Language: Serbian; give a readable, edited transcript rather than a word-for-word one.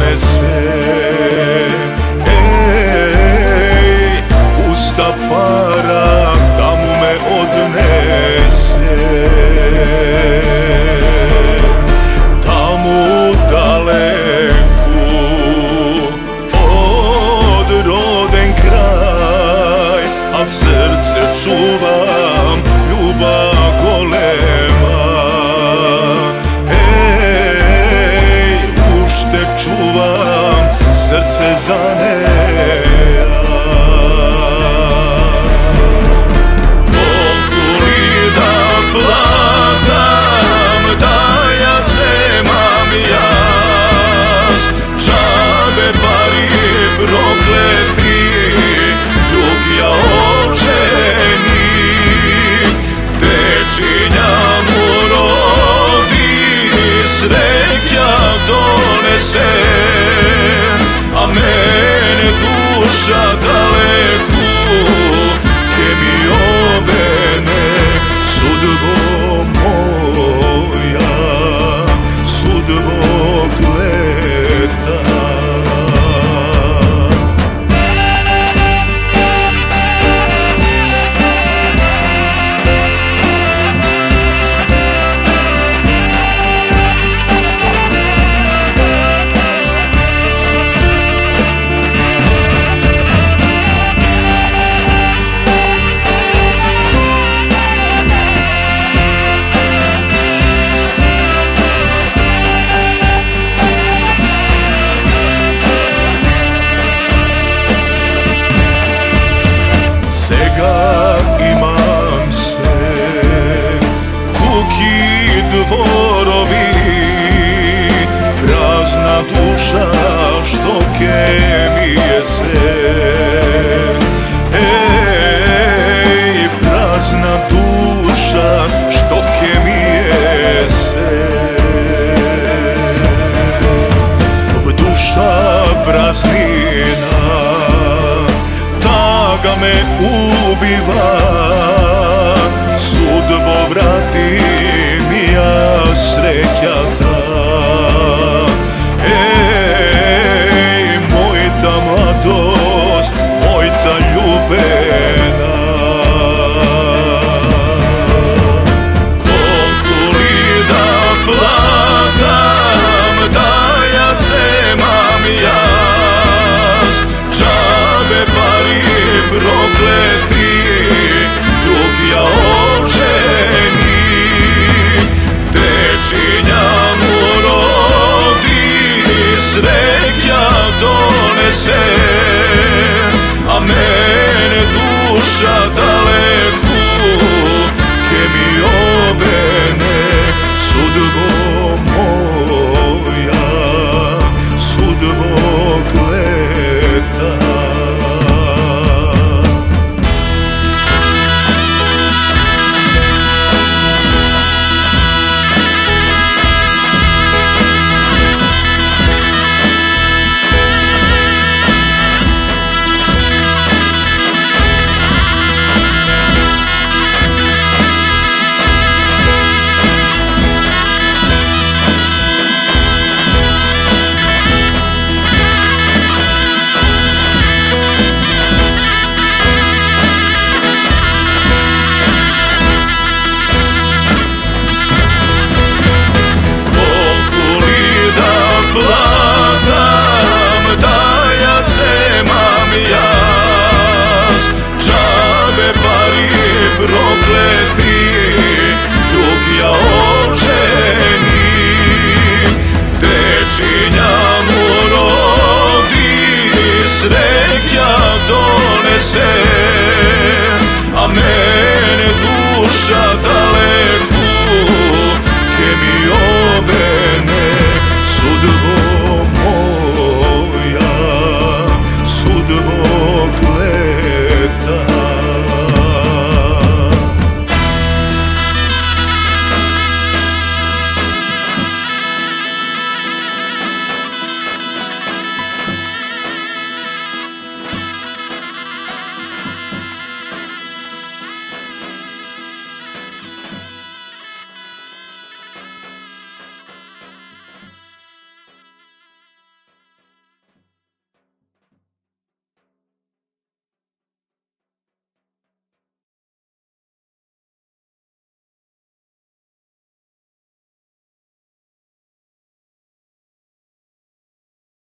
donese. Usta para tamo me odnese, tamo daleku od roden kraj, a srce čuvam ljubav golema. Ušte čuvam srce za neja. Platam da ja cemam jas, džabe pari prokleti, dok ja oženim. Dečinja mu rodi, sreća donesem, a mene duša daleku ke mi obene. Sudbo moja, sudbo kleta. Imam se kuki dvorovi, prazna duša što kemije se. Prazna duša što kemije se. Duša praznina taga me ubiva, sudbo vrati mi ja srećata. Moj ta mladost, moj ta ljubena. Koliko li da platam da ja cemam jas, džabe pari prokleti, dok ja oženim. Dečinja mu rodi, sreća donese, a mene duša daleku ke mi obene. Sudbo moja, sudbo kleta. Platam da ja cemam jas, džabe pari prokleti, dok ja oženim. Dečinja mu rodi, sreća donese,